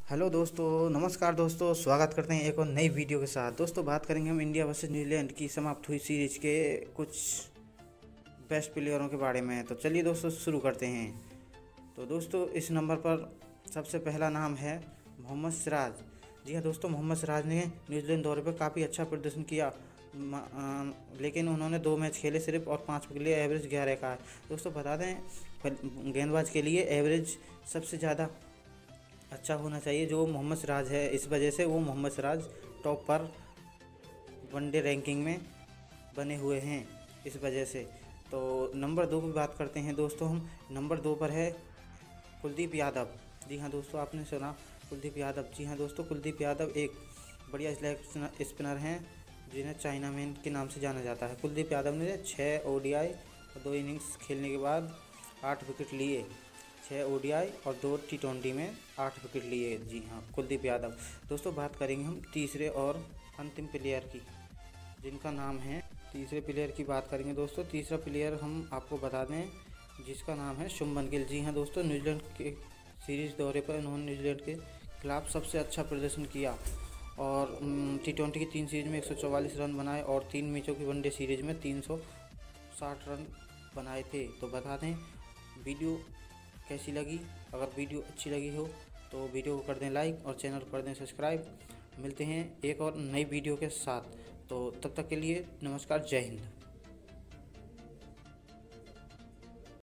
Hello दोस्तों, नमस्कार दोस्तों। स्वागत करते हैं एक और नई वीडियो के साथ। दोस्तों बात करेंगे हम इंडिया वर्सेस न्यूजीलैंड की समाप्त हुई सीरीज के कुछ बेस्ट प्लेयरों के बारे में। तो चलिए दोस्तों शुरू करते हैं। तो दोस्तों इस नंबर पर सबसे पहला नाम है मोहम्मद सिराज। जी हाँ दोस्तों, मोहम्मद सिराज ने न्यूजीलैंड दौरे पर काफ़ी अच्छा प्रदर्शन किया, लेकिन उन्होंने 2 मैच खेले सिर्फ और 5 के लिए एवरेज 11 का है। दोस्तों बता दें, गेंदबाज के लिए एवरेज सबसे ज़्यादा अच्छा होना चाहिए जो मोहम्मद सिराज है। इस वजह से वो मोहम्मद सिराज टॉप पर वनडे रैंकिंग में बने हुए हैं इस वजह से। तो नंबर 2 की बात करते हैं दोस्तों हम। नंबर 2 पर है कुलदीप यादव। जी हाँ दोस्तों, आपने सुना कुलदीप यादव। जी हाँ दोस्तों, कुलदीप यादव एक बढ़िया स्पिनर हैं जिन्हें चाइना मैन के नाम से जाना जाता है। कुलदीप यादव ने 6 ओडीआई और 2 इनिंग्स खेलने के बाद 8 विकेट लिए। 6 ओडीआई और 2 टी20 में 8 विकेट लिए। जी हाँ, कुलदीप यादव। दोस्तों बात करेंगे हम तीसरे और अंतिम प्लेयर की, जिनका नाम है, तीसरे प्लेयर की बात करेंगे दोस्तों। तीसरा प्लेयर हम आपको बता दें जिसका नाम है शुभमन गिल। जी हाँ दोस्तों, न्यूजीलैंड के सीरीज़ दौरे पर इन्होंने न्यूजीलैंड के खिलाफ सबसे अच्छा प्रदर्शन किया और टी20 की 3 सीरीज में 144 रन बनाए और 3 मैचों की वनडे सीरीज में 360 रन बनाए थे। तो बता दें वीडियो कैसी लगी। अगर वीडियो अच्छी लगी हो तो वीडियो को कर दें लाइक और चैनल को कर दें सब्सक्राइब। मिलते हैं एक और नई वीडियो के साथ। तो तब तक के लिए नमस्कार, जय हिंद।